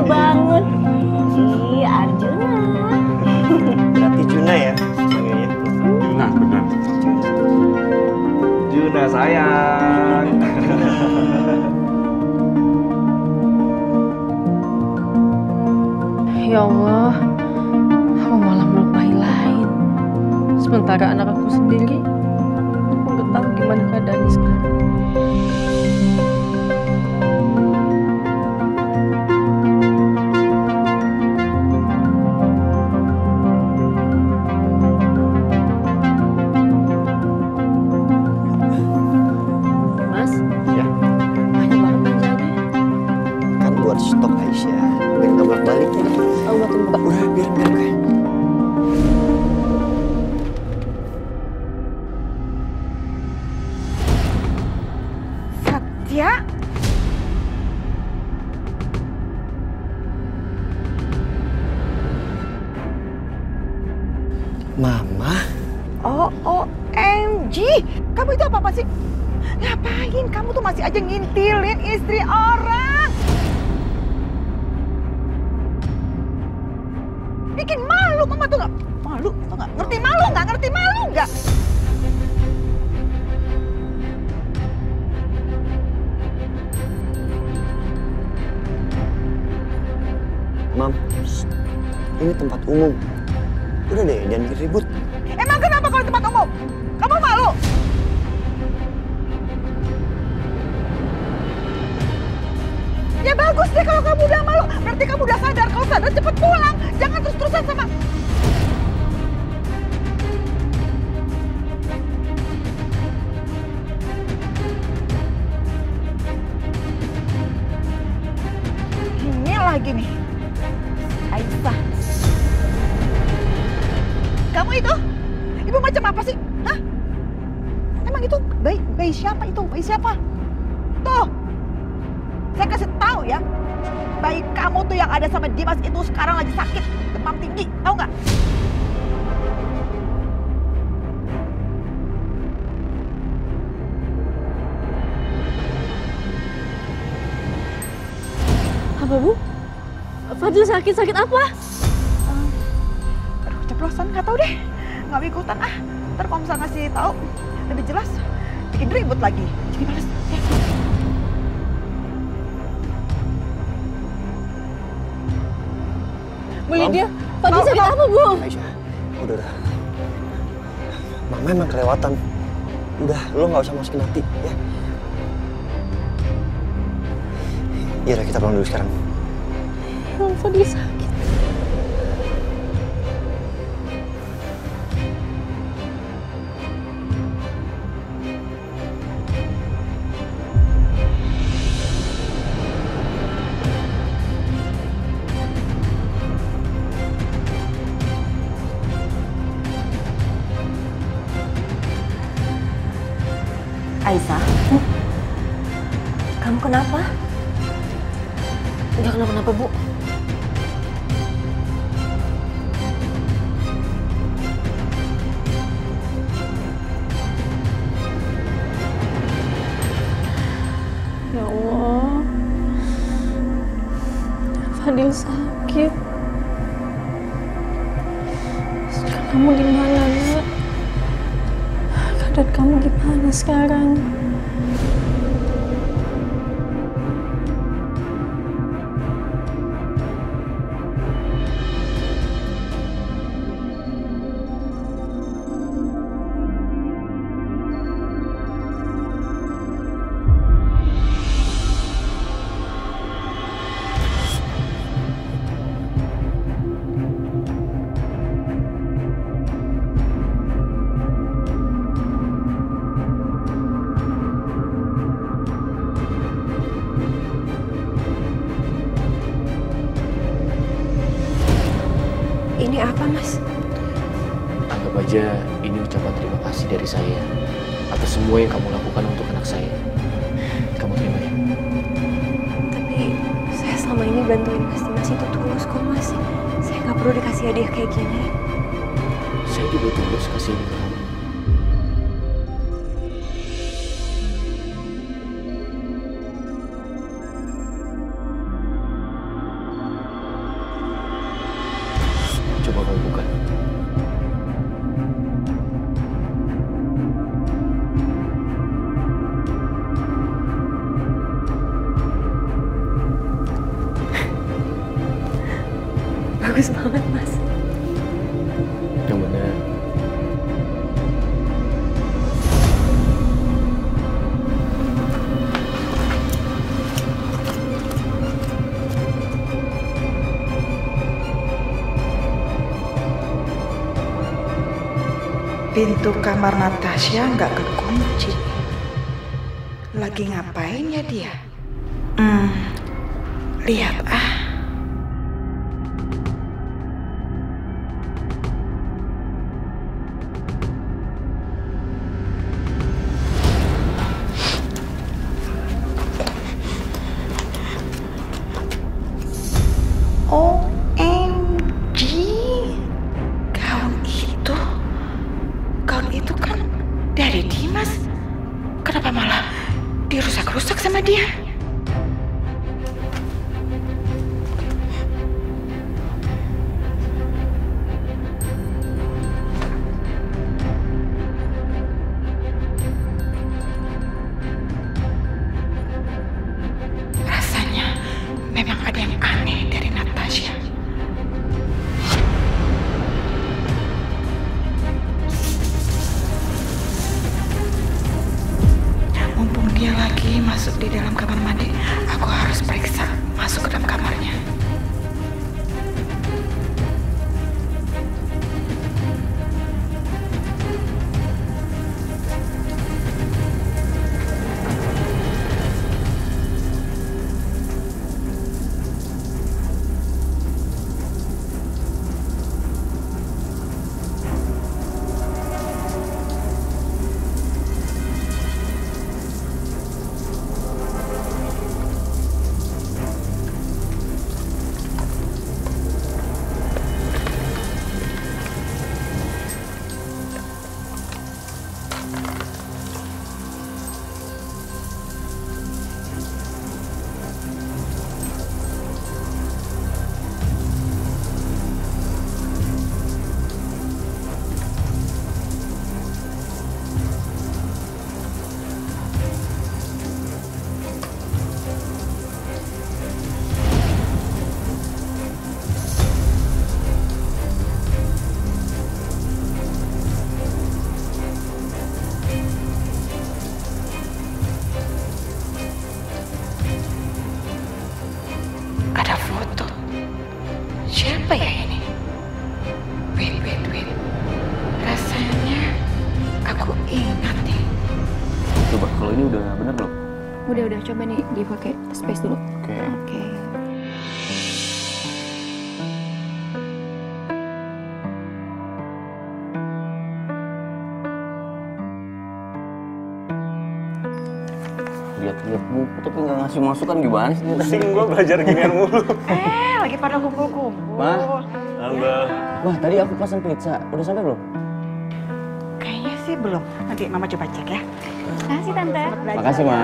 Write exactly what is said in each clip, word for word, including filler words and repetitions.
bangun. Si Arjuna. Berarti Juna ya panggilnya. Nah, benar. Juna sayang. Ya Allah, aku malah melupai lain. Sementara anak aku sendiri, aku nggak tahu gimana keadaannya sekarang. Mas, Ya, banyak banget belanjanya. kan buat stok Aisyah. Biar nggak bolak-balik ya. Aku bantu buka. Udah, biar biar gue. Satya? Mama, Oh, O M G. Kamu itu apa-apa sih? Ngapain kamu tuh masih aja ngintilin istri orang? Bikin malu mama tuh nggak? Malu tuh nggak? Ngerti malu nggak? Ngerti malu nggak? Mam, shh. Ini tempat umum. Udah deh, jangan ribut. Emang kenapa kalau di tempat umum? Kamu malu? Ya bagus deh kalau kamu udah malu. Berarti kamu udah sadar. Kalau sadar cepet pulang. Jangan terus-terusan sama... Ini lagi nih. Aisyah. Kamu itu? Ibu macam apa sih? Hah? Emang itu bayi, bayi siapa itu? Bayi siapa? Tuh. Saya kasih tahu ya. Bayi kamu tuh yang ada sama Dimas itu sekarang lagi sakit. Demam tinggi. Tahu nggak? Apa, Bu? Fadil sakit-sakit apa? Aduh, ceplosan nggak tahu deh. Nggak mau ikutan ah. Ntar kalau misalnya ngasih tahu lebih jelas, bikin ribut lagi. Jadi males. Ya. Bu Lydia, Fadil Mau, sakit mau. apa, Bu? Aisyah, udah udah. Mama emang kelewatan. Udah, lo nggak usah masukin hati, ya. Iya, udah kita pulang dulu sekarang. Ya, Fadil sakit. Aisyah, kamu kenapa? Enggak kenapa-napa, Bu. Ya Allah. Fadil sakit. Sekarang kamu di mana, Nak? Keadaan kamu gimana sekarang? Ini apa, Mas? Anggap aja ini ucapan terima kasih dari saya atas semua yang kamu lakukan untuk anak saya. Kamu terima ya? Tapi saya selama ini bantuin Mas Dimas itu tulus kok, Mas. Saya nggak perlu dikasih hadiah kayak gini. Saya juga tulus kasih ini ke kamu. Coba kamu buka. Bagus banget, Mas. Yang benar. Pintu kamar Natasha nggak kekunci. Lagi ngapain ya dia? Hmm, lihat ah. O M G, gaun itu, gaun itu kan dari Dimas. Kenapa malah dirusak-rusak sama dia? Rasanya memang ada yang aneh dari Natasha. Mumpung dia lagi masuk di dalam kamar mandi, aku harus periksa masuk ke dalam kamarnya. Ada foto. Siapa ya ini? Wait, wait, wait. Rasanya aku ingat nih. Coba kalau ini udah bener belum? Udah, udah. Coba nih dipakai space dulu. Oke. Oke. Lihat-lihat buku tapi nggak ngasih masukan gimana sih? Pusing gue belajar ginian mulu. Eh, lagi pada kumpul-kumpul. Ma? Halo. Wah, tadi aku pesan pizza. Udah sampai belum? Kayaknya sih belum. Nanti Mama coba cek ya. Makasih, Tante. Makasih, Ma.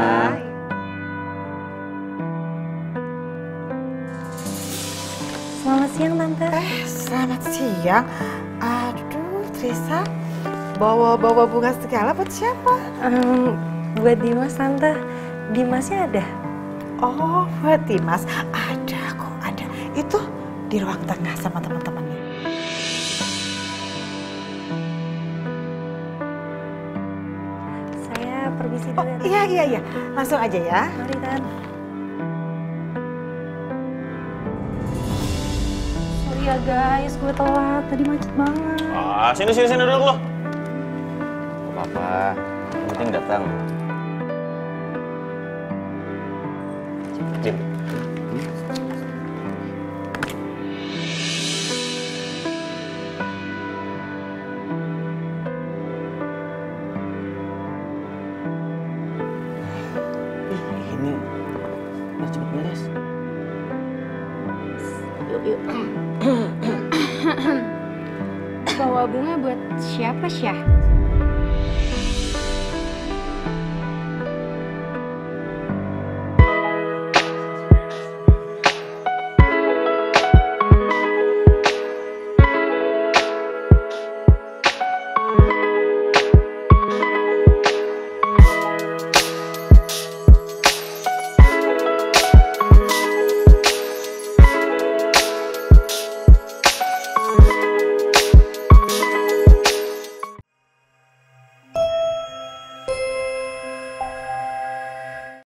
Selamat siang, Tante. Eh, selamat siang. Aduh, Trisa. Bawa-bawa bunga segala buat siapa? Um, buat Dimas, Tante. Dimasnya ada? Oh, buat Dimas. Ada kok, ada. Itu di ruang tengah sama teman-temannya. Saya permisi Oh, dulu ya, Tante. iya, iya, iya. Langsung aja ya. Mari, Tante. Sorry ya, guys. Gue telat. Tadi macet banget. Ah, sini sini sini duduk lo. Gak apa-apa. Yang penting datang. Jim. Ini udah cepet beres. Yuk, yuk. Bawa bunga buat siapa, Syah?